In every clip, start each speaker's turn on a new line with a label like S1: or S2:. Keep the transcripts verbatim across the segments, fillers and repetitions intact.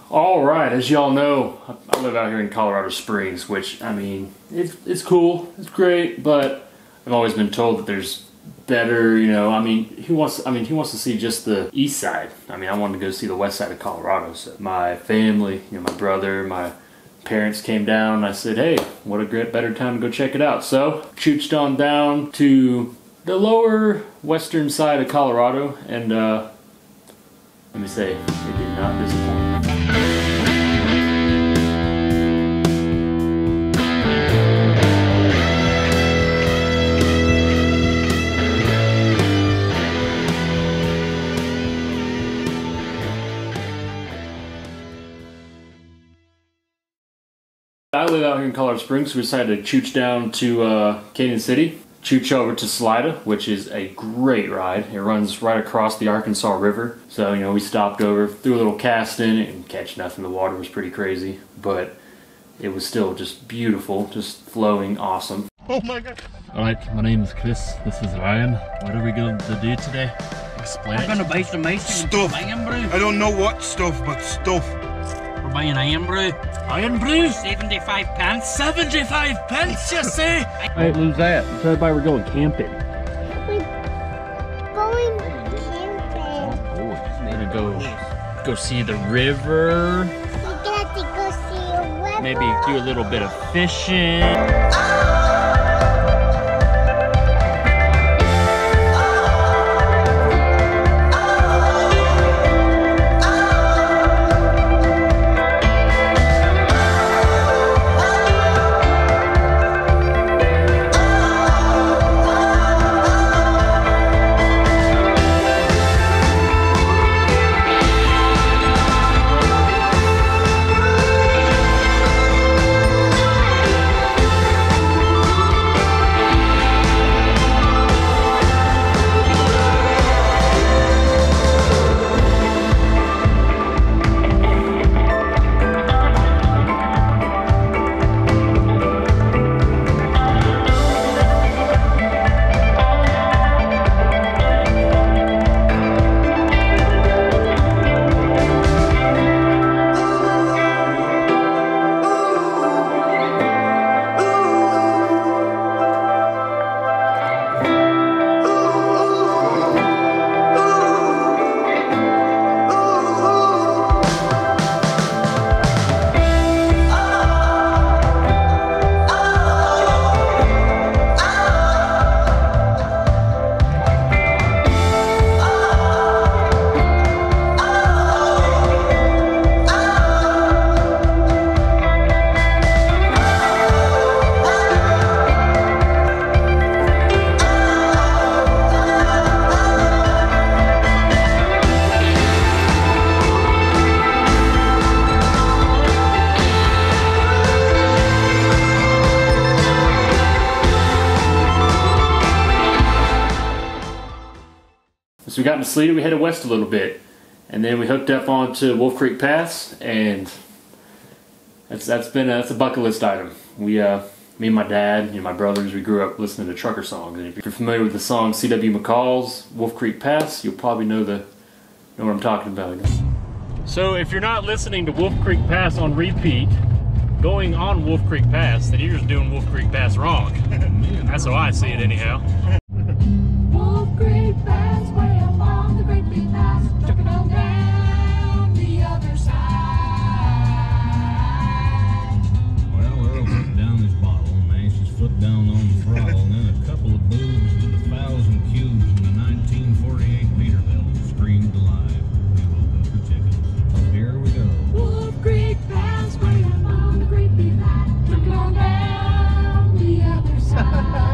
S1: All right, as y'all know, I live out here in Colorado Springs, which, I mean, it's, it's cool, it's great, but I've always been told that there's better, you know, I mean, who wants, I mean, who wants to see just the east side? I mean, I wanted to go see the west side of Colorado, so my family, you know, my brother, my parents came down, and I said, hey, what a great, better time to go check it out. So, chooched on down to the lower western side of Colorado, and, uh, let me say, it did not disappoint. I live out here in Colorado Springs, so we decided to chooch down to uh, Canyon City, chooch over to Salida, which is a great ride. It runs right across the Arkansas River. So, you know, we stopped over, threw a little cast in it, and catch nothing. The water was pretty crazy, but it was still just beautiful, just flowing awesome.
S2: Oh my God.
S3: Alright, my name is Chris, this is Ryan. What are we going to do today? Explain
S4: We're
S3: it.
S4: going to buy some ice and
S2: Stuff.
S4: iron brew.
S2: I don't know what stuff, but stuff.
S4: We're buying iron brew.
S3: Iron brew?
S4: seventy-five pence.
S3: seventy-five pence, you say?
S1: Hey, who's that? So everybody we're going camping.
S5: We're going camping.
S1: We're gonna go, go see the river,
S5: We got to go see a river.
S1: maybe do a little bit of fishing. So we got into Salida, we headed west a little bit, and then we hooked up onto Wolf Creek Pass, and that's that's been a, that's a bucket list item. We, uh, me and my dad, and my brothers, we grew up listening to trucker songs, and if you're familiar with the song C W McCall's Wolf Creek Pass, you'll probably know the know what I'm talking about. So if you're not listening to Wolf Creek Pass on repeat, going on Wolf Creek Pass, then you're just doing Wolf Creek Pass wrong. That's how I see it anyhow.
S6: Wolf Creek Pass, way up on the Great Big Pass, trucking on down the other side.
S3: Well, Earl put down his bottle, mashed his foot down on the throttle, and then a couple of boobs with a thousand cubes and the nineteen forty-eight Peterbilt screamed alive. We opened for chickens. Here we go.
S6: Wolf Creek Pass, way up on the Great Big Pass, trucking on down the other side.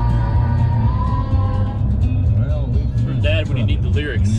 S1: Dad, when you need the lyrics.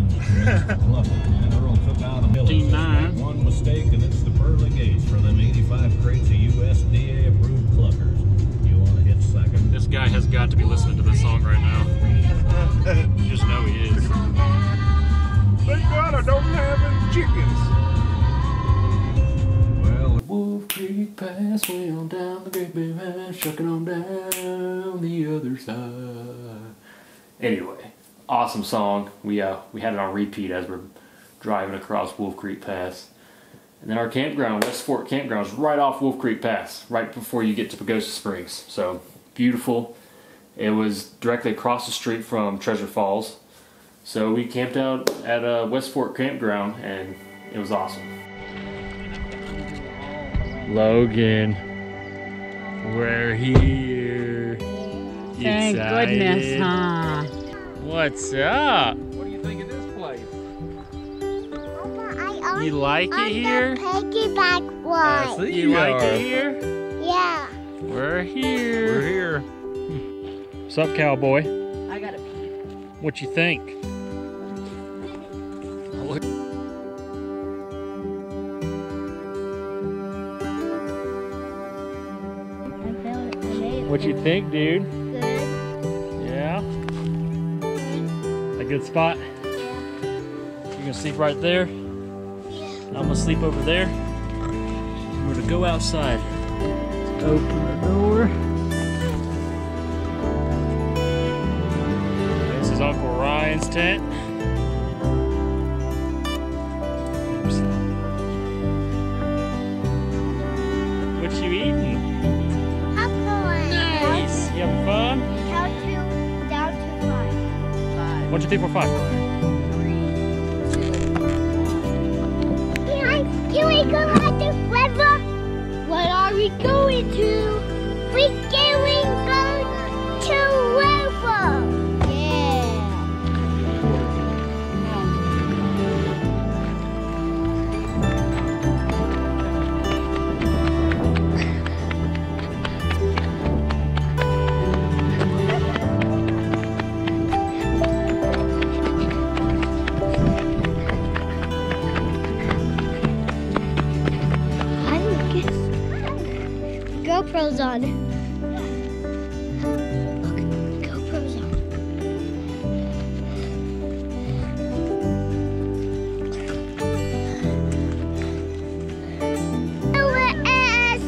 S3: fifteen nine. One mistake and it's the pearly gates for them eighty-five crates of U S D A approved cluckers. You want to hit second?
S1: This guy has got to be listening to this song right now. You just know he is.
S2: Thank God I don't have any chickens.
S3: Well,
S1: Wolf Creek Pass, way on down the Great Big Pass, trucking on down the other side. Anyway, awesome song. We uh we had it on repeat as we're driving across Wolf Creek Pass. And then our campground, West Fork Campground, is right off Wolf Creek Pass, right before you get to Pagosa Springs. So beautiful. It was directly across the street from Treasure Falls. So we camped out at uh, West Fork Campground, and it was awesome. Logan, we're here.
S4: Thank goodness, huh?
S1: What's up?
S7: What do you think of this place?
S5: I
S1: You like it here?
S5: Piggyback one.
S7: I see
S1: You like
S7: are.
S1: it here?
S5: Yeah.
S1: We're here.
S7: We're here.
S1: What's up, cowboy?
S4: I gotta pee.
S1: What you think?
S5: I found it. I made it.
S1: What you think, dude?
S5: Good.
S1: Yeah? A good spot? You gonna sleep right there? I'm gonna sleep over there. We're gonna go outside. Open the door. This is Uncle Ryan's tent. What you eating?
S5: Popcorn.
S1: Nice. You having fun?
S5: Down to, down to five.
S1: One, two, three, four, five.
S5: Can I, can we go at the river? What are we going to? We going go to river. Yeah. I guess GoPro's on. Look, GoPro's on. L S.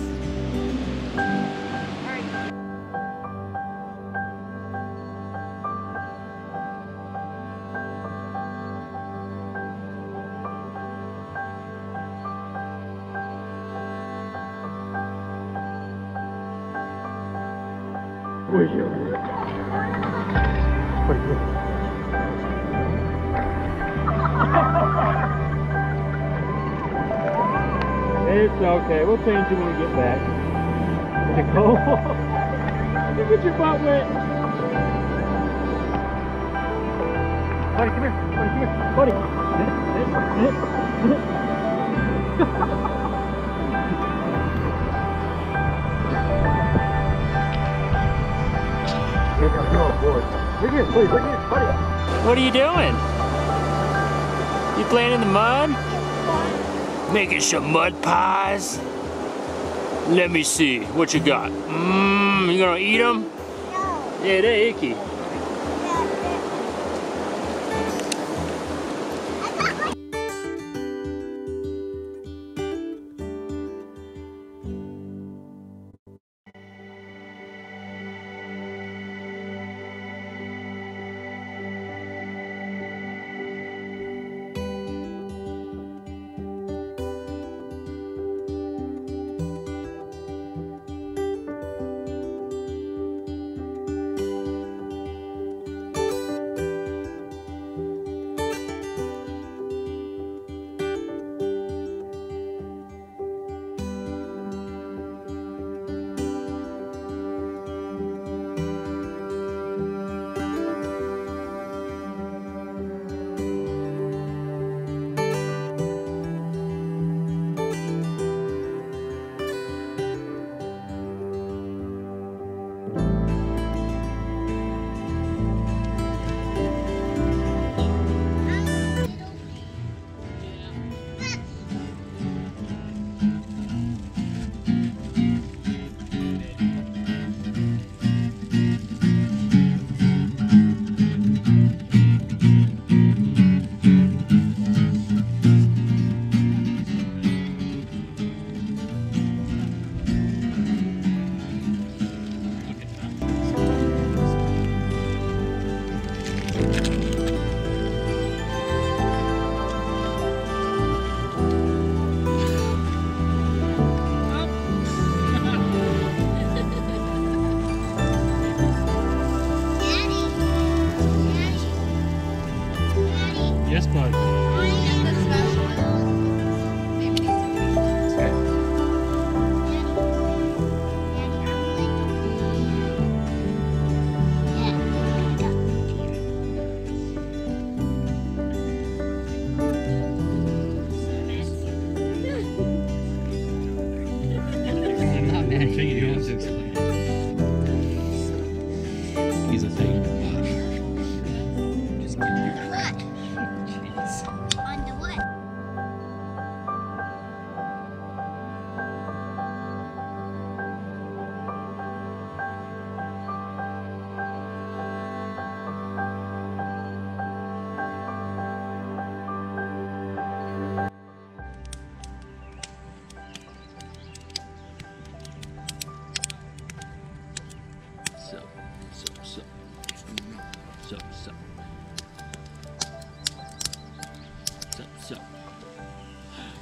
S1: It's okay. We'll change you when we get back. Is it cold? You get your butt wet. Buddy, come here. Buddy, come here. Buddy. Here comes your board. Look here, please. Look here, buddy. What are you doing? You playing in the mud? Making some mud pies. Let me see what you got. Mmm, you gonna eat them?
S5: No.
S1: Yeah, they're icky.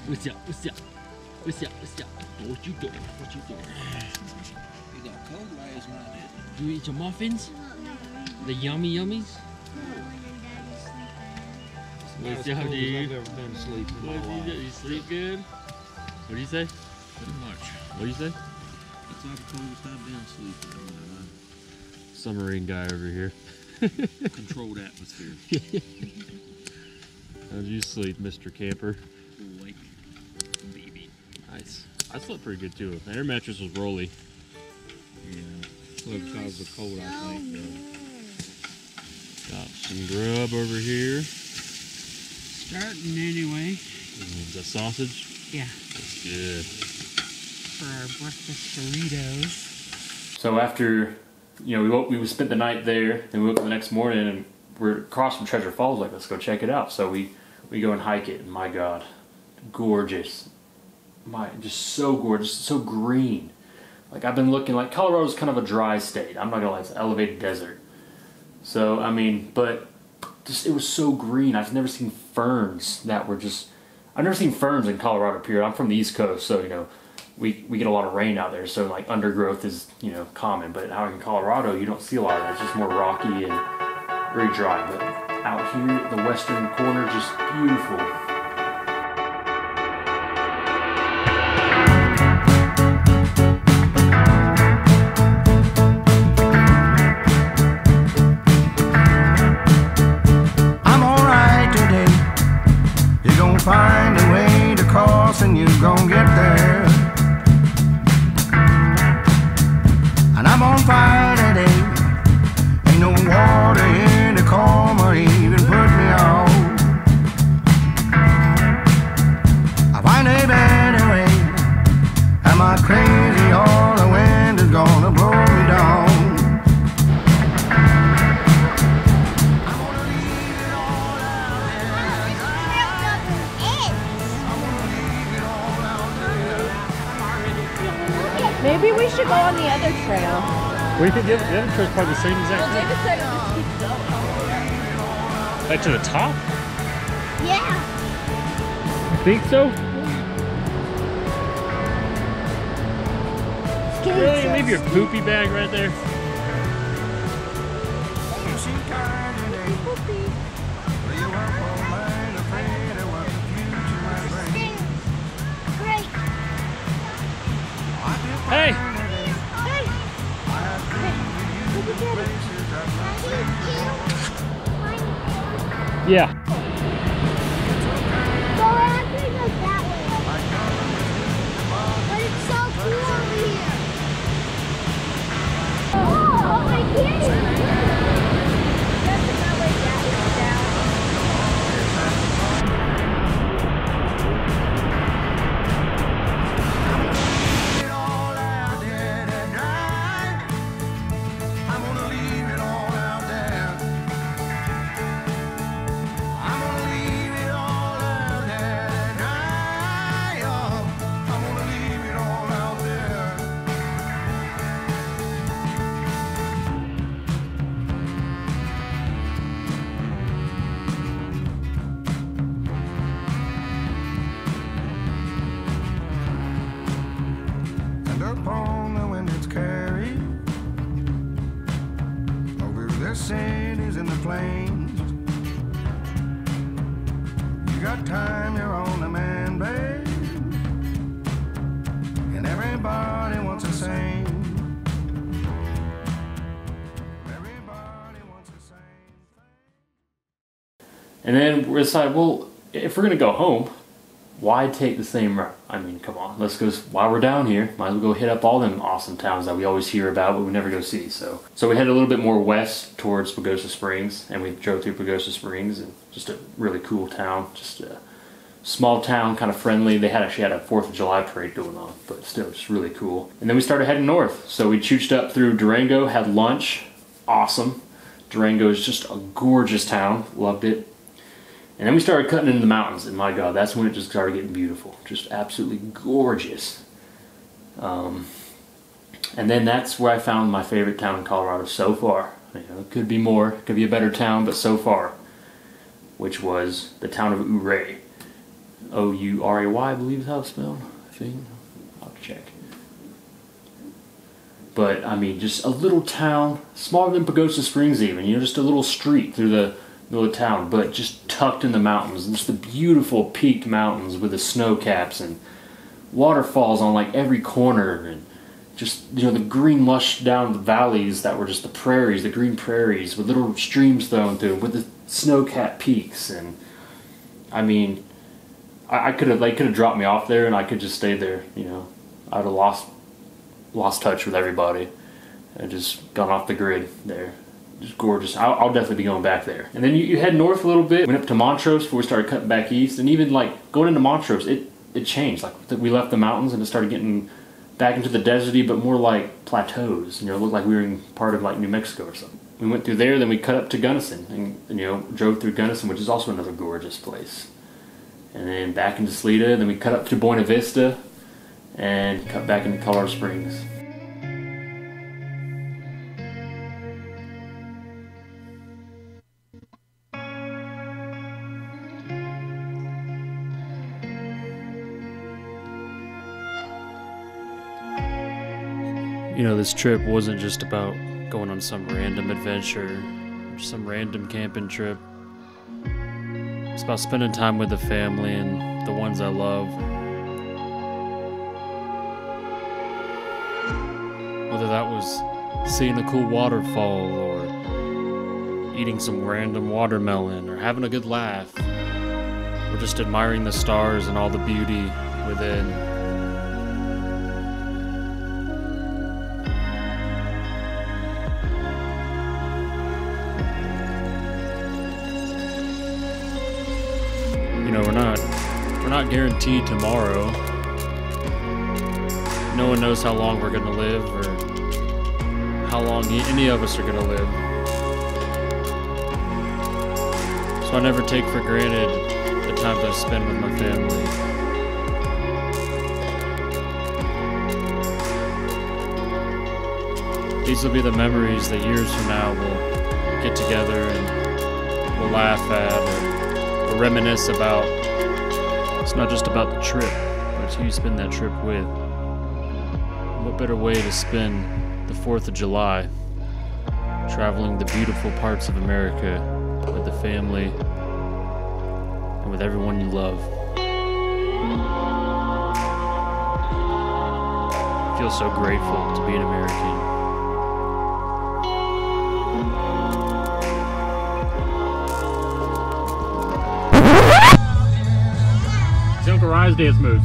S1: What's up? What's up? What's up? What's up? What you doing? What you doing?
S3: You got cold last night, didn't
S1: You eat your muffins? The yummy yummies?
S3: you?
S1: What's
S3: Not
S1: up,
S3: as cold as
S1: dude?
S3: I've ever been asleep in my
S1: What do you do?
S3: life.
S1: You sleep good? What do you say?
S3: Pretty much.
S1: What do you say?
S3: It's like the coldest I've been asleep in my
S1: Submarine guy over here.
S3: life. Controlled atmosphere.
S1: How'd you sleep, Mister Camper?
S3: Like, baby.
S1: Nice. I slept pretty good too. The air mattress was rolly.
S3: Yeah. Well, because of the cold, I think. Uh,
S1: Got some grub over here.
S4: Starting anyway.
S1: Mm, the sausage.
S4: Yeah,
S1: That's good.
S4: for our breakfast burritos.
S1: So after, you know, we woke, we spent the night there, and we woke up the next morning, and we're across from Treasure Falls. Like, let's go check it out. So we we go and hike it, and my God, gorgeous. My just so gorgeous, so green. Like, I've been looking, like, Colorado's kind of a dry state. I'm not gonna lie, it's an elevated desert. So I mean, but just it was so green. I've never seen ferns that were just. I've never seen ferns in Colorado. Period. I'm from the East Coast, so you know. We, we get a lot of rain out there, so like undergrowth is, you know, common. But out in Colorado, you don't see a lot of that. It's just more rocky and very dry. But out here, the western corner, just beautiful.
S7: I'm alright today. You're gonna find a way to cross and you're gonna get there. And I'm on fire today. Ain't no water in the calm or even put me out. I find a better way. Am I crazy or the wind is gonna blow me down? I'm gonna leave it all out there. I'm gonna leave it all out there.
S8: Maybe we should go on the other trail.
S1: What do you think? The other, the other trail's probably the same exact thing.
S8: David said just keep going.
S1: Back to the top?
S5: Yeah.
S1: You think so? Really? Leave your poopy bag right there.
S5: Great.
S1: Hey!
S5: Hey.
S1: Yeah.
S5: So we're actually go that way. But it's so cool over here. Oh, I get it.
S7: And upon the wind it's carried over the cities and the plains. You got time, you're on the man, babe, and everybody wants the same. Everybody wants the same.
S1: And then we decided, well, if we're gonna go home, why take the same route? I mean, come on, let's go. While we're down here, might as well go hit up all them awesome towns that we always hear about, but we never go see. So, so we headed a little bit more west towards Pagosa Springs, and we drove through Pagosa Springs, and just a really cool town, just a small town, kind of friendly. They had actually had a Fourth of July parade going on, but still, just really cool. And then we started heading north. So we chooched up through Durango, had lunch, awesome. Durango is just a gorgeous town, loved it. And then we started cutting into the mountains, and my God, that's when it just started getting beautiful. Just absolutely gorgeous. Um, and then that's where I found my favorite town in Colorado so far. You know, it could be more, it could be a better town, but so far, which was the town of Ouray. O U R A Y, I believe is how it's spelled. I think. I'll have to check. But, I mean, just a little town, smaller than Pagosa Springs even, you know, just a little street through the middle of town, but just tucked in the mountains. And just the beautiful peaked mountains with the snow caps and waterfalls on like every corner, and just, you know, the green lush down the valleys that were just the prairies, the green prairies with little streams thrown through with the snow-capped peaks. And I mean, I, I could have, they could have dropped me off there and I could just stay there, you know. I'd have lost lost touch with everybody and just gone off the grid there. Just gorgeous. I'll, I'll definitely be going back there. And then you, you head north a little bit, went up to Montrose before we started cutting back east, and even like going into Montrose, it it changed. Like we left the mountains and it started getting back into the deserty, but more like plateaus. You know, it looked like we were in part of like New Mexico or something. We went through there, then we cut up to Gunnison, and, and you know, drove through Gunnison, which is also another gorgeous place. And then back into Salida, then we cut up to Buena Vista, and cut back into Colorado Springs. You know, this trip wasn't just about going on some random adventure, or some random camping trip. It's about spending time with the family and the ones I love. Whether that was seeing a cool waterfall, or eating some random watermelon, or having a good laugh, or just admiring the stars and all the beauty within. You know, we're not, we're not guaranteed tomorrow. No one knows how long we're gonna live, or how long any of us are gonna live. So I never take for granted the times I spend with my family. These will be the memories that years from now we'll get together and we'll laugh at, or or reminisce about. It's not just about the trip, but it's who you spend that trip with. What better way to spend the fourth of July traveling the beautiful parts of America with the family and with everyone you love. I feel so grateful to be an American. Uncle Rye's dance moves.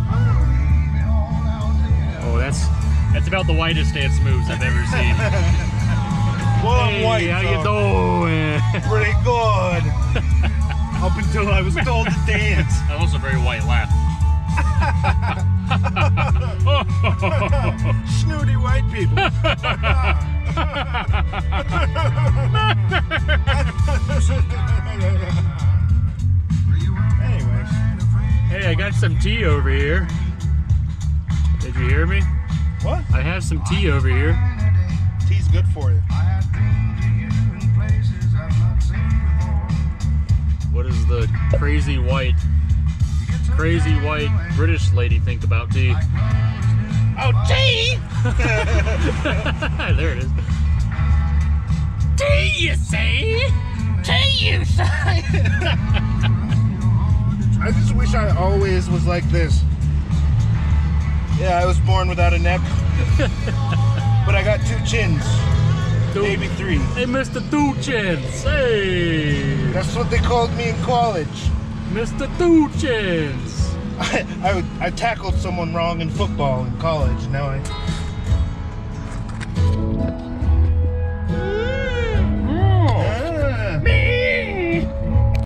S1: Oh, that's that's about the whitest dance moves I've ever seen.
S2: Well, I'm
S1: hey,
S2: white.
S1: how
S2: so
S1: you doing?
S2: pretty good. Up until I was told to dance.
S1: That was a very white laugh.
S2: Snooty white people. Anyways.
S1: Hey, I got some tea over here. Did you hear me?
S2: What?
S1: I have some tea over here.
S2: Tea's good for you.
S1: What does the crazy white, crazy white British lady think about tea?
S2: Oh, tea!
S1: There it is.
S2: Tea, you say? Tea, you say? I just wish I always was like this. Yeah, I was born without a neck, but I got two chins,
S1: Two.
S2: maybe three.
S1: Hey, Mister Two Chins. Hey,
S2: That's what they called me in college.
S1: Mister Two Chins.
S2: I, I, I tackled someone wrong in football in college. Now I